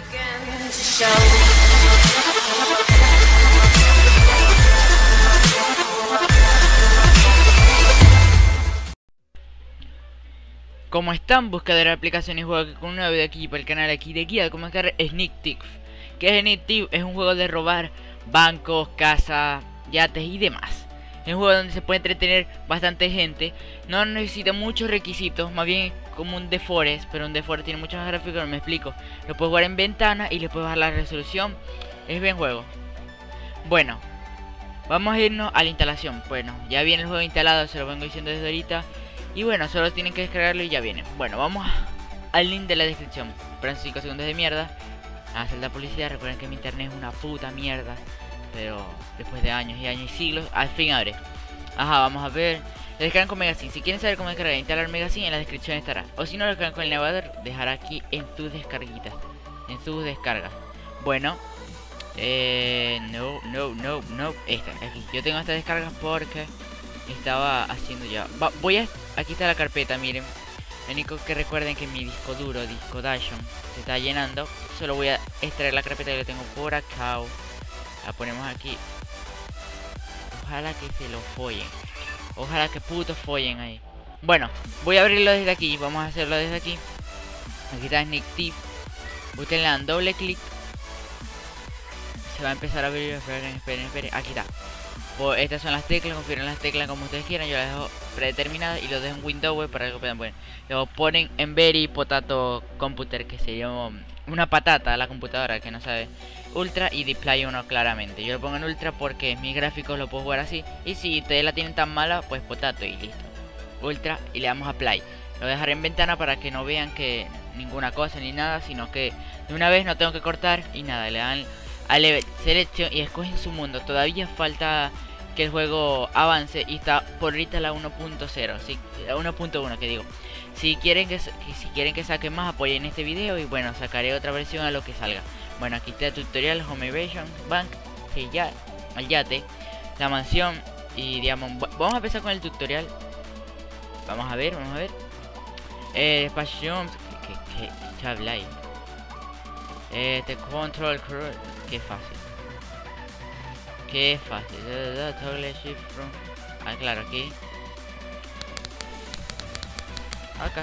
¿Cómo están, buscadores de aplicaciones y juegos? Con un nuevo video aquí para el canal aquí de guía de cómo descargar Sneak Thief. ¿Qué es Sneak Thief? Es un juego de robar bancos, casas, yates y demás. Es un juego donde se puede entretener bastante gente. No necesita muchos requisitos, más bien como un The Forest, pero un The Forest tiene muchos gráficos, me explico. Lo puedes jugar en ventana y le puedes bajar la resolución. Es bien juego. Bueno, vamos a irnos a la instalación. Bueno, ya viene el juego instalado, se lo vengo diciendo desde ahorita. Y bueno, solo tienen que descargarlo y ya viene. Bueno, vamos al link de la descripción. Esperan 5 segundos de mierda. A hacer la publicidad. Recuerden que mi internet es una puta mierda. Pero después de años y años y siglos, al fin abre. Ajá, vamos a ver. Lo descargan con Megacin. Si quieren saber cómo descargar e instalar Megacin, en la descripción estará. O si no, lo descargan con el navegador, dejará aquí en tus descarguitas. En sus descargas. Bueno. No. Esta, aquí. Yo tengo estas descargas porque estaba haciendo ya. Aquí está la carpeta, miren. Lo único que recuerden que mi disco duro, disco Dashon, se está llenando. Solo voy a extraer la carpeta que lo tengo por acá. La ponemos aquí. Ojalá que se lo follen. Ojalá que puto follen ahí. Bueno, voy a abrirlo desde aquí. Vamos a hacerlo desde aquí. Aquí está Sneak Thief. Ustedes le dan doble clic. Se va a empezar a abrir. Esperen. Aquí está. Pues estas son las teclas, configuren las teclas como ustedes quieran. Yo las dejo predeterminadas y lo dejo en Windows para que puedan poner. Luego ponen en Very Potato Computer, que sería una patata a la computadora que no sabe. Ultra y Display 1 claramente. Yo lo pongo en Ultra porque mis gráficos lo puedo jugar así. Y si ustedes la tienen tan mala, pues Potato y listo. Ultra y le damos a Play. Lo dejaré en ventana para que no vean que ninguna cosa ni nada, sino que de una vez no tengo que cortar y nada. Le dan a Level Selection y escogen su mundo. Todavía falta que el juego avance y está por ahorita la 1.0, sí, la 1.1 que digo. Si quieren que saque más, apoyen este video y bueno, sacaré otra versión a lo que salga. Bueno, aquí está el tutorial, Home Evasion, Bank, que ya, el yate, la mansión y Diamond. Vamos a empezar con el tutorial. Vamos a ver. Espacio, que habláis. Control crew, qué fácil. Qué fácil. Toggle shift from. Ah, claro, aquí. Ok.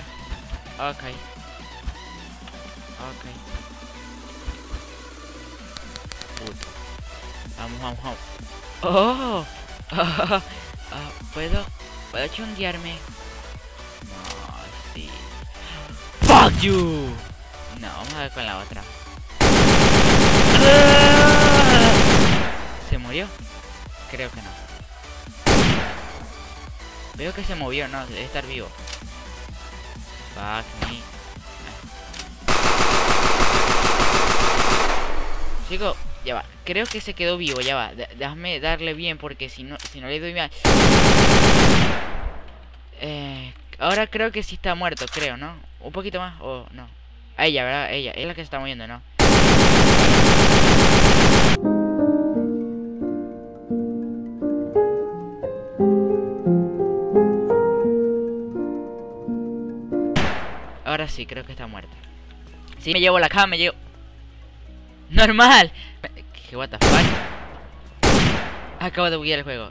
Puto. Vamos. Oh. ¿Puedo chunguearme? No, sí. Fuck you. No, vamos a ver con la otra. ¿Se murió? Creo que no. Veo que se movió, no, debe estar vivo. Fuck me. Chico, ya va. Creo que se quedó vivo, ya va. Déjame darle bien porque si no le doy mal. Ahora creo que sí está muerto, creo, ¿no? Un poquito más, o no. A ella, ¿verdad? Ella, es la que se está moviendo, ¿no? Ahora sí, creo que está muerta. Sí, me llevo la cama, me llevo. ¡Normal! ¿Qué what the fuck? Acabo de buguear el juego.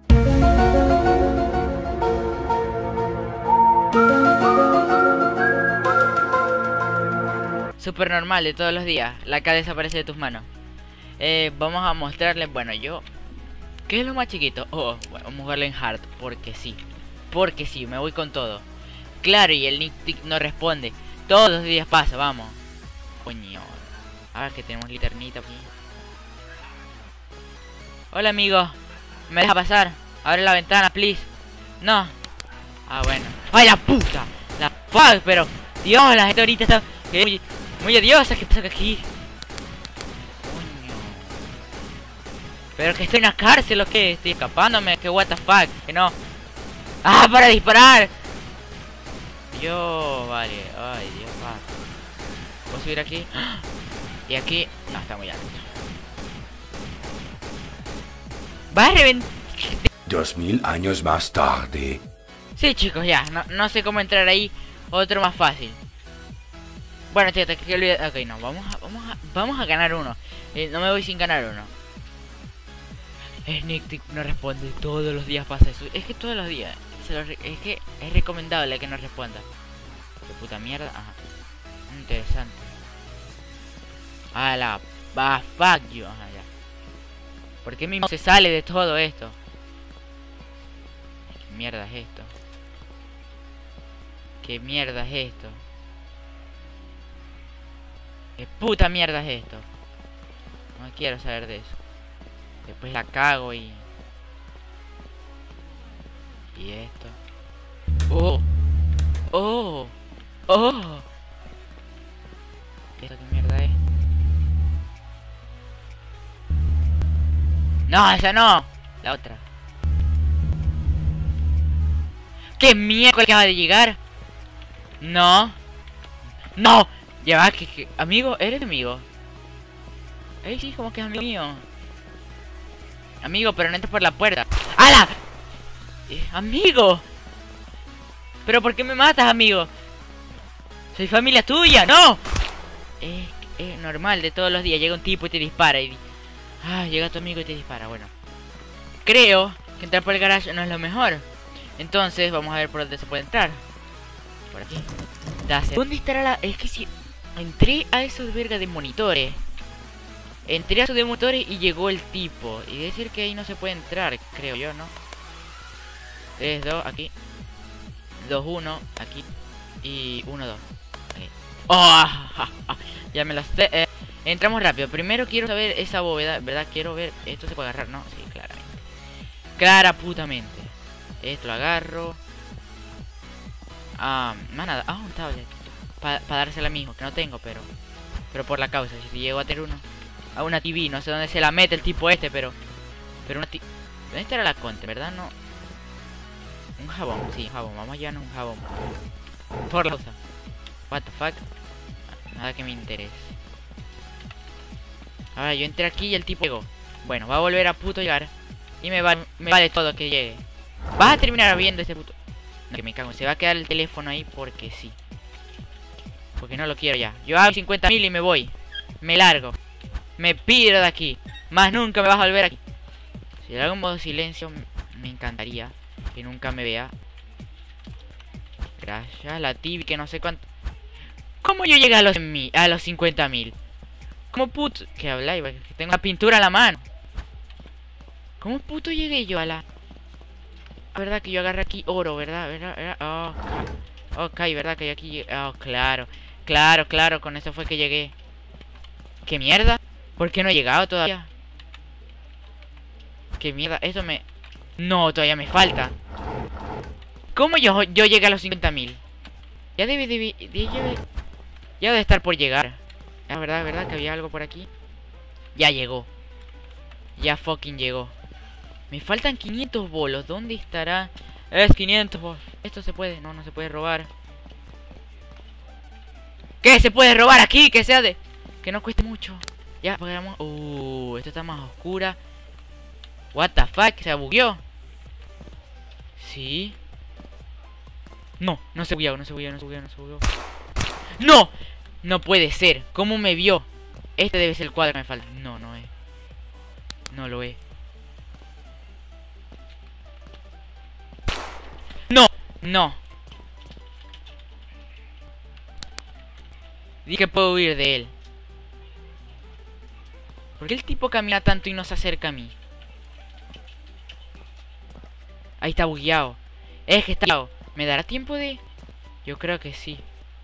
Super normal de todos los días. La K desaparece de tus manos. Vamos a mostrarles. Bueno, ¿qué es lo más chiquito? Bueno, vamos a jugarlo en hard. Porque sí, me voy con todo. Claro, y el Sneak Thief no responde. Todos los días pasa, vamos. Coño. Ahora que tenemos linternita. Hola, amigo. ¿Me deja pasar? Abre la ventana, please. No. Ah, bueno. ¡Ay, la puta! La fuck, pero... Dios, la gente ahorita está... Muy odiosa. ¿Qué pasa aquí? Coño. Pero que estoy en la cárcel o qué? Estoy escapándome. Que what the fuck. Que no. ¡Ah, para disparar! Dios, vale. Ay, Dios, fuck. ¿Puedo subir aquí? Y aquí... No, está muy alto. Va a reventar. 2000 años más tarde. Sí, chicos, ya. No sé cómo entrar ahí. Otro más fácil. Bueno, te que olvidar. Ok, no, vamos a ganar uno. No me voy sin ganar uno. Sneak no responde, todos los días pasa eso. Es que todos los días. Es que es recomendable que no responda. Qué puta mierda. Ajá. Interesante. A la fuck you. Ajá, ya. ¿Por qué mi mouse se sale de todo esto? ¿Qué mierda es esto? ¿Qué mierda es esto? ¿Qué puta mierda es esto? No quiero saber de eso. Después la cago y esto. Oh. Oh. Oh. ¿Esto qué mierda es? No, esa no. La otra. ¿Qué mierda acaba de llegar? No. No. Ya va, que amigo, ¿eres amigo? Sí, como que es amigo mío. Amigo, pero no entres por la puerta. ¡Hala! Amigo. ¿Pero por qué me matas, amigo? Soy familia tuya, ¡no! Es normal, de todos los días llega un tipo y te dispara y... llega tu amigo y te dispara, bueno. Creo que entrar por el garage no es lo mejor. Entonces, vamos a ver por dónde se puede entrar. Por aquí. ¿Dónde estará la...? Es que si... Entré a esos verga de monitores. Entré a esos de monitores y llegó el tipo. Y decir que ahí no se puede entrar, creo yo, ¿no? 3, 2, aquí. 2, 1, aquí. Y 1, 2. Okay. ¡Oh! Ya me lo sé. Entramos rápido. Primero quiero saber esa bóveda, ¿verdad? Quiero ver... Esto se puede agarrar, ¿no? Sí, claramente. Clara putamente. Esto lo agarro. Más nada. Un tablet. Para dársela mismo, que no tengo, pero por la causa, si llego a tener uno. Una TV, no sé dónde se la mete el tipo este, pero una TV. ¿Dónde estará la contra, verdad? No. Un jabón, sí, un jabón, vamos a llevarnos un jabón. Por la causa. What the fuck. Nada que me interese. Ahora yo entré aquí y el tipo llegó. Bueno, va a volver a puto llegar. Y me vale todo que llegue. Vas a terminar viendo este puto. No, que me cago, se va a quedar el teléfono ahí porque sí. Porque no lo quiero ya. Yo hago 50.000 y me voy. Me largo. Me piro de aquí. Más nunca me vas a volver aquí. Si le hago un modo silencio, me encantaría que nunca me vea. Gracias. La TV que no sé cuánto. ¿Cómo yo llegué a los 50.000? ¿Cómo puto? ¿Qué habláis? Que tengo la pintura en la mano. ¿Cómo puto llegué yo a la... La verdad que yo agarré aquí oro, ¿verdad? Oh, ok, ¿verdad? Que yo aquí... Oh, claro. Claro, con eso fue que llegué. ¿Qué mierda? ¿Por qué no he llegado todavía? ¿Qué mierda? Eso me... No, todavía me falta. ¿Cómo yo llegué a los 50.000? Ya ya debe estar por llegar. La verdad que había algo por aquí. Ya llegó. Ya fucking llegó. Me faltan 500 bolos. ¿Dónde estará? Es 500 bolos. Esto se puede. No se puede robar. ¿Qué se puede robar aquí? Que sea de... Que no cueste mucho. Ya, apagamos. Esto está más oscura. What the fuck, se bugueó. Sí. No se bugueó. ¡No! No puede ser. ¿Cómo me vio? Este debe ser el cuadro que me falta. No es. No lo es. No. Dije que puedo huir de él. ¿Por qué el tipo camina tanto y no se acerca a mí? Ahí está bugueado. Es que está bugueado. ¿Me dará tiempo de...? Yo creo que sí.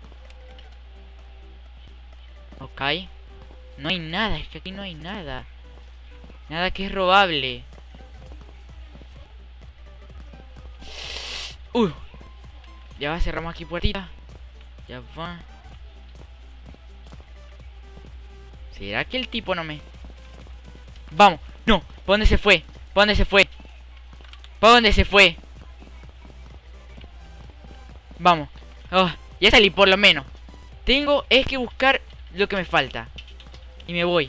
Ok. No hay nada, es que aquí no hay nada. Nada que es robable. Ya va, cerramos aquí puertita. Ya va. ¿Será que el tipo no me...? Vamos, no. ¿Para dónde se fue? Vamos. Ya salí por lo menos. Tengo es que buscar lo que me falta. Y me voy.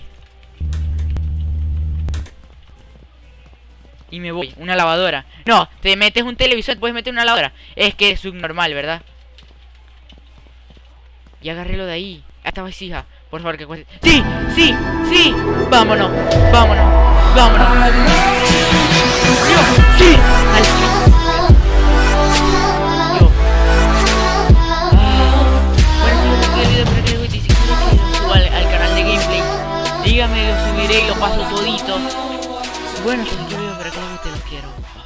Una lavadora. No, te metes un televisor, te puedes meter una lavadora. Es que es subnormal, ¿verdad? Y agarré lo de ahí. Hasta vasija. Por favor, que cueste. ¡Sí! ¡Sí! ¡Sí! ¡Vámonos! ¡Vámonos! ¡Vámonos! ¡Dios! ¡Sí! ¡Al fin! Dios. Bueno, si les gustó el video, espero que les guste. Y si quieren que lo suba al canal de gameplay, díganme, lo subiré y lo paso todito. Bueno, si les gustó el video, espero que les guste. Los quiero.